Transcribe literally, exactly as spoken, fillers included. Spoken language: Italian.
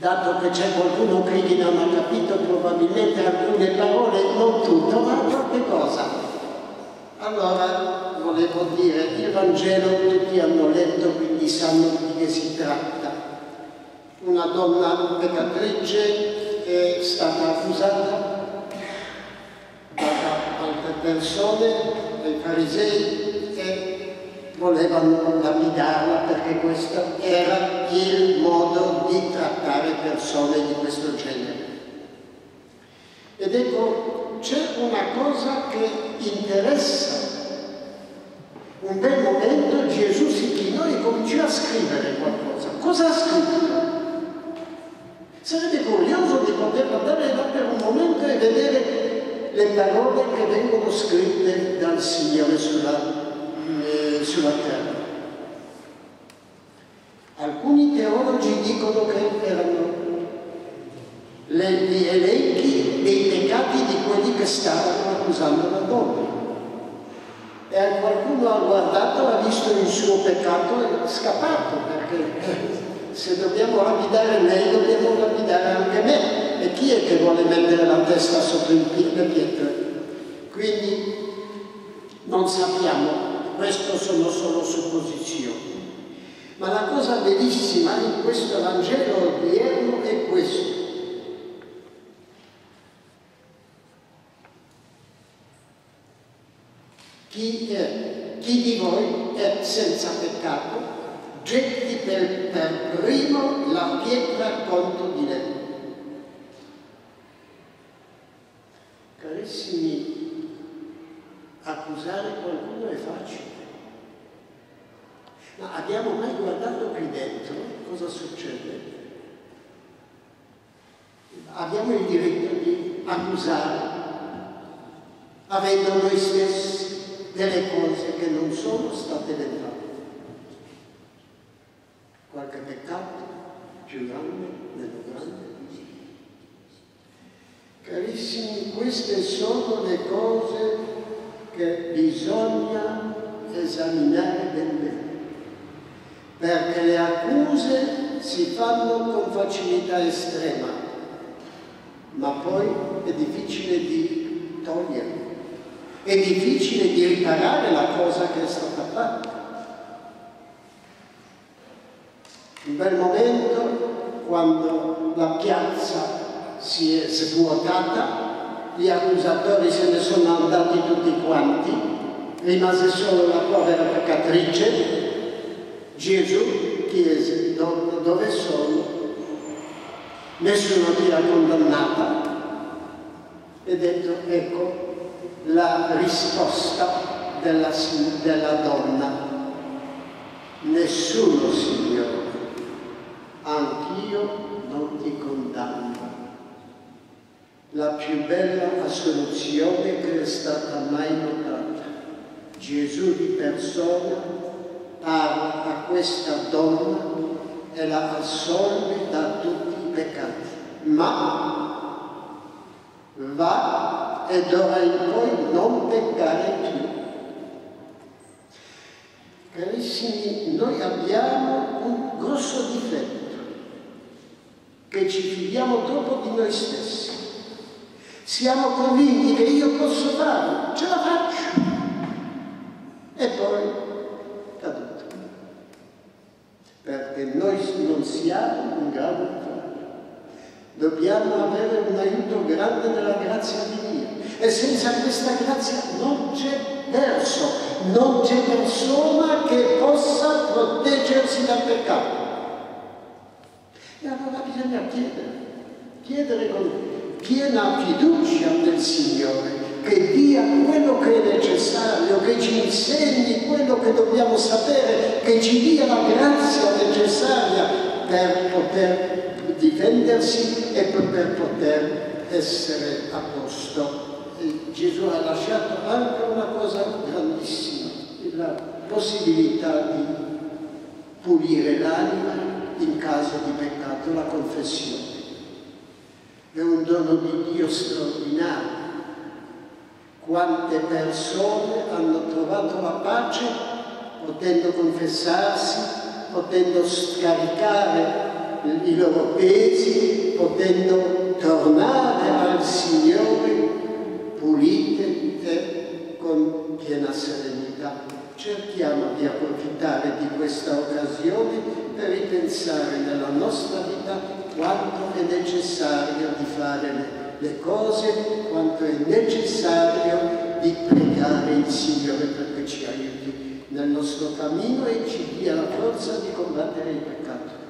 dato che c'è qualcuno qui che non ha capito probabilmente alcune parole, non tutto, ma qualche cosa. Allora volevo dire, il Vangelo tutti hanno letto, quindi sanno di che si tratta. Una donna peccatrice è stata accusata da altre persone, dai farisei, e volevano lapidarla perché questo era il modo di trattare persone di questo genere. Ed ecco, c'è una cosa che interessa. Un bel momento Gesù si chinò e cominciò a scrivere qualcosa. Cosa ha scritto? Sarebbe curioso di poter andare là per un momento e vedere le parole che vengono scritte dal Signore sulla sulla terra. Alcuni teologi dicono che erano gli elenchi dei peccati di quelli che stavano accusando la donna. E qualcuno ha guardato, ha visto il suo peccato e è scappato, perché se dobbiamo lapidare lei, dobbiamo lapidare anche me. E chi è che vuole mettere la testa sotto le pietre? Quindi non sappiamo. Questo sono solo supposizioni. Ma la cosa bellissima in questo Vangelo odierno è questo. Chi, è, chi di voi è senza peccato, getti per, per primo la pietra contro di lei. Carissimi, accusare qualcuno è facile. Ma abbiamo mai guardato qui dentro cosa succede? Abbiamo il diritto di accusare, avendo noi stessi delle cose che non sono state fatte. Qualche peccato più grande, meno grande. Carissimi, queste sono le cose che bisogna esaminare ben bene, perché le accuse si fanno con facilità estrema, ma poi è difficile di togliere, è difficile di riparare la cosa che è stata fatta. Un bel momento, quando la piazza si è svuotata, gli accusatori se ne sono andati tutti quanti, rimase solo la povera peccatrice. Gesù chiese: dove sono? Nessuno ti ha condannata? E detto: ecco la risposta della, della donna: nessuno, Signore, anch'io non ti condanno. La più bella assoluzione che è stata mai notata. Gesù di persona parla a questa donna e la assolve da tutti i peccati. Ma va e d'ora in poi non peccare più. Carissimi, noi abbiamo un grosso difetto, che ci fidiamo troppo di noi stessi. Siamo convinti che io posso farlo, ce la faccio, e poi caduto, perché noi non siamo in grado di farlo. Dobbiamo avere un aiuto grande nella grazia di Dio, e senza questa grazia non c'è verso, non c'è persona che possa proteggersi dal peccato. E allora bisogna chiedere, chiedere con piena fiducia nel Signore, che dia quello che è necessario, che ci insegni quello che dobbiamo sapere, che ci dia la grazia necessaria per poter difendersi e per poter essere a posto. E Gesù ha lasciato anche una cosa grandissima, la possibilità di pulire l'anima in caso di peccato, la confessione. È un dono di Dio straordinario. Quante persone hanno trovato la pace potendo confessarsi, potendo scaricare i loro pesi, potendo tornare al Signore pulite e con piena serenità. Cerchiamo di approfittare di questa occasione per ripensare nella nostra vita quanto è necessario di fare le, le cose, quanto è necessario di pregare il Signore perché ci aiuti nel nostro cammino e ci dia la forza di combattere il peccato.